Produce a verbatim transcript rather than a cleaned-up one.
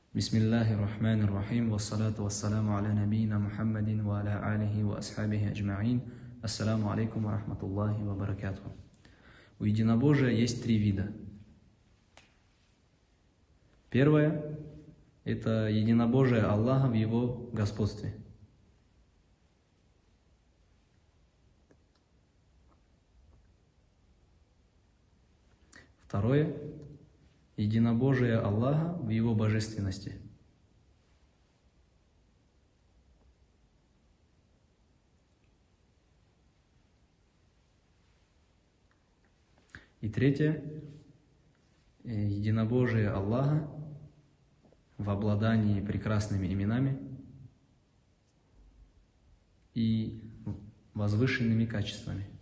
Бисмиллахи рахмани рахим, вассалату вассаламу аля набийна Мухаммадин ва аля алихи ва асхабихи аджмаин. Ассаламу алейкум ва рахматуллахи ва баракатуху. У единобожия есть три вида. Первое – это единобожие Аллаха в Его господстве. Второе – единобожие Аллаха в Его божественности. И третье – единобожие Аллаха в обладании прекрасными именами и возвышенными качествами.